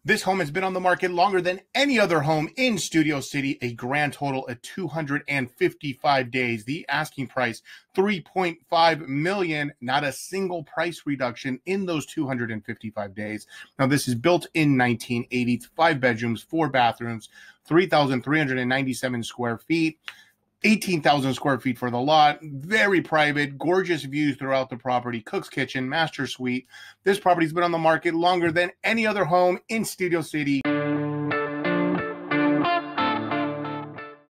This home has been on the market longer than any other home in Studio City, a grand total of 255 days. The asking price, $3.5 million, not a single price reduction in those 255 days. Now, this is built in 1980, 5 bedrooms, 4 bathrooms, 3,397 square feet. 18,000 square feet for the lot. Very private, gorgeous views throughout the property. Cook's kitchen, master suite. This property's been on the market longer than any other home in Studio City.